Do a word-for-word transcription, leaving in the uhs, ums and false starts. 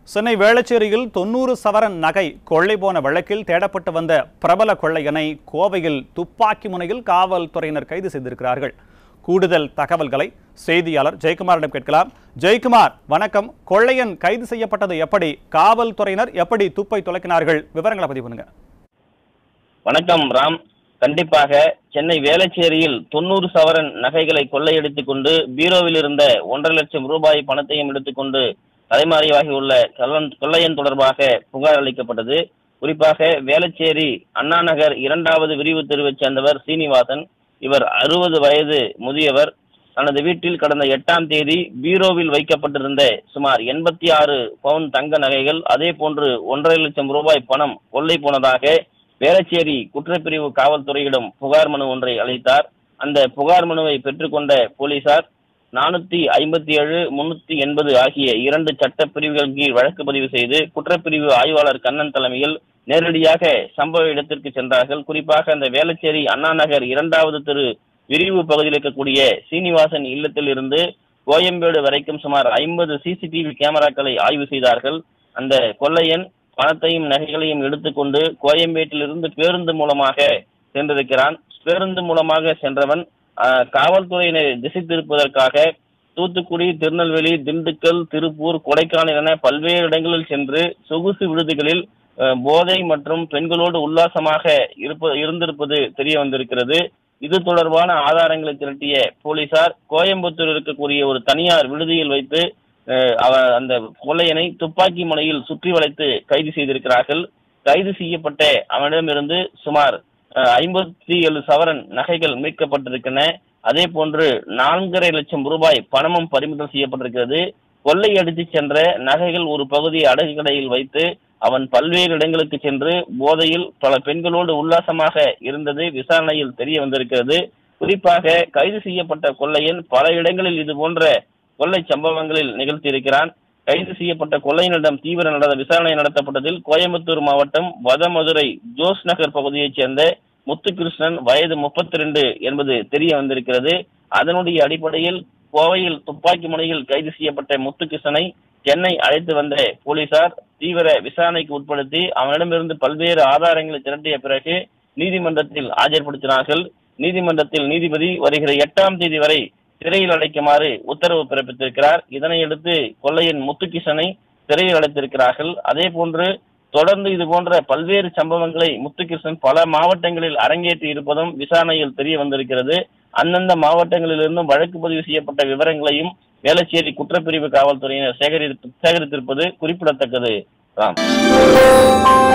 சென்னை வேளச்சேரியில் தொன்னூறு சவரன் நகை கொள்ளை போன வழக்கில் தேடப்பட்டு வந்த பிரபல கொள்ளையனை கோவையில் துப்பாக்கி முனையில் காவல்துறையினர் கைது செய்திருக்கிறார்கள். கூடுதல் தகவல்களை செய்தியாளர் ஜெயக்குமாரிடம் கேட்கலாம். ஜெயக்குமார், வணக்கம். கொள்ளையன் கைது செய்யப்பட்டது எப்படி? காவல்துறையினர் எப்படி துப்பை துலக்கினார்கள்? விவரங்களை பதிவு பண்ணுங்க. வணக்கம் ராம். கண்டிப்பாக சென்னை வேளச்சேரியில் தொன்னூறு சவரன் நகைகளை கொள்ளையடித்துக் கொண்டு பீரோவில் இருந்த ஒன்றரை லட்சம் ரூபாய் பணத்தையும் எடுத்துக்கொண்டு தலைமறைவாகியுள்ள கொள்ளையன் தொடர்பாக புகார் அளிக்கப்பட்டது. குறிப்பாக வேளச்சேரி அண்ணா நகர் இரண்டாவது விரிவு தெருவைச் சேர்ந்தவர் சீனிவாசன். இவர் அறுபது வயது முதியவர். தனது வீட்டில் கடந்த எட்டாம் தேதி பீரோவில் வைக்கப்பட்டிருந்த சுமார் எண்பத்தி ஆறு பவுன் தங்க நகைகள், அதே போன்று ஒன்றரை லட்சம் ரூபாய் பணம் கொள்ளை போனதாக வேளச்சேரி குற்றப்பிரிவு காவல்துறையிடம் புகார் மனு ஒன்றை அளித்தார். அந்த புகார் மனுவை பெற்றுக்கொண்ட போலீசார் நானூத்தி ஐம்பத்தி ஏழு முன்னூத்தி எண்பது ஆகிய இரண்டு சட்ட பிரிவுகள் கீழ் வழக்கு பதிவு செய்து குற்றப்பிரிவு ஆய்வாளர் கண்ணன் தலைமையில் நேரடியாக சம்பவ இடத்திற்கு சென்றார்கள். குறிப்பாக அந்த வேளச்சேரி அண்ணா நகர் இரண்டாவது தெரு விரிவு பகுதியில் இருக்கக்கூடிய சீனிவாசன் இல்லத்தில் இருந்து கோயம்பேடு வரைக்கும் சுமார் ஐம்பது சிசிடிவி கேமராக்களை ஆய்வு செய்தார்கள். அந்த கொள்ளையன் பணத்தையும் நகைகளையும் எடுத்துக்கொண்டு கோயம்பேட்டில் இருந்து பேருந்து மூலமாக சென்றிருக்கிறான். பேருந்து மூலமாக சென்றவன் காவல்துறையினரை திசை திருப்பதற்காக தூத்துக்குடி, திருநெல்வேலி, திண்டுக்கல், திருப்பூர், கொடைக்கானல் என பல்வேறு இடங்களில் சென்று சொகுசு விடுதிகளில் போதை மற்றும் பெண்களோடு உல்லாசமாக இருப்ப இருந்திருப்பது தெரிய வந்திருக்கிறது. இது தொடர்பான ஆதாரங்களை திரட்டிய போலீசார் கோயம்புத்தூர் இருக்கக்கூடிய ஒரு தனியார் விடுதியில் வைத்து அந்த கொள்ளையனை துப்பாக்கி முனையில் சுற்றி வளைத்து கைது செய்திருக்கிறார்கள். கைது செய்யப்பட்ட அவனிடமிருந்து சுமார் ஐம்பத்தி ஏழு சவரன் நகைகள் மீட்கப்பட்டிருக்கின்றன. அதே போன்று நான்கரை லட்சம் ரூபாய் பணமும் பறிமுதல் செய்யப்பட்டிருக்கிறது. கொள்ளை அடித்து சென்ற நகைகள் ஒரு பகுதி அடகு கடையில் வைத்து அவன் பல்வேறு இடங்களுக்கு சென்று போதையில் பல பெண்களோடு உல்லாசமாக இருந்தது விசாரணையில் தெரிய வந்திருக்கிறது. குறிப்பாக கைது செய்யப்பட்ட கொள்ளையன் பல இடங்களில் இது போன்ற கொள்ளை சம்பவங்களில் நிகழ்த்தியிருக்கிறான். கைது செய்யப்பட்ட கொள்ளையனிடம் தீவிர நடந்த விசாரணை நடத்தப்பட்டதில் கோயம்புத்தூர் மாவட்டம் வடமதுரை ஜோஸ் நகர் பகுதியைச் சேர்ந்த முத்துகிருஷ்ணன் வயது முப்பத்தி ரெண்டு என்பது தெரிய வந்திருக்கிறது. அதனுடைய அடிப்படையில் கோவையில் துப்பாக்கி முனையில் கைது செய்யப்பட்ட முத்துகிருஷ்ணனை சென்னை அழைத்து வந்த போலீசார் தீவிர விசாரணைக்கு உட்படுத்தி அவனிடமிருந்து பல்வேறு ஆதாரங்களை திரட்டிய பிறகு நீதிமன்றத்தில் ஆஜர்படுத்தினார்கள். நீதிமன்றத்தில் நீதிபதி வருகிற எட்டாம் தேதி வரை சிறையில் அடைக்குமாறு உத்தரவு பிறப்பித்திருக்கிறார். இதனையடுத்து கொள்ளையன் முத்துகிருஷ்ணனை சிறையில் அடைத்திருக்கிறார்கள். அதே போன்று தொடர்ந்து இது போன்ற பல்வேறு சம்பவங்களை முத்துகிருஷ்ணன் பல மாவட்டங்களில் அரங்கேற்றி இருப்பதும் விசாரணையில் தெரிய வந்திருக்கிறது. அந்தந்த மாவட்டங்களிலிருந்தும் வழக்கு பதிவு செய்யப்பட்ட விவரங்களையும் வேளச்சேரி குற்றப்பிரிவு காவல்துறையினர் சேகரித்து சேகரித்திருப்பது குறிப்பிடத்தக்கது. ராம்.